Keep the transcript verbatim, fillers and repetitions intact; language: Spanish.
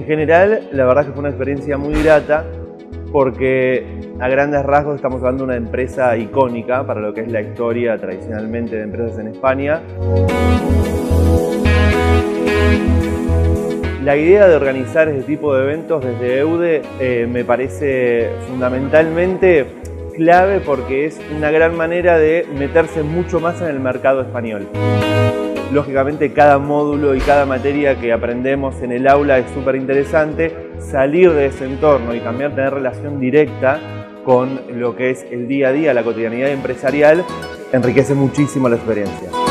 general, la verdad es que fue una experiencia muy grata porque a grandes rasgos estamos hablando de una empresa icónica para lo que es la historia tradicionalmente de empresas en España. La idea de organizar este tipo de eventos desde EUDE eh, me parece fundamentalmente clave porque es una gran manera de meterse mucho más en el mercado español. Lógicamente cada módulo y cada materia que aprendemos en el aula es súper interesante. Salir de ese entorno y también tener relación directa con lo que es el día a día, la cotidianidad empresarial, enriquece muchísimo la experiencia.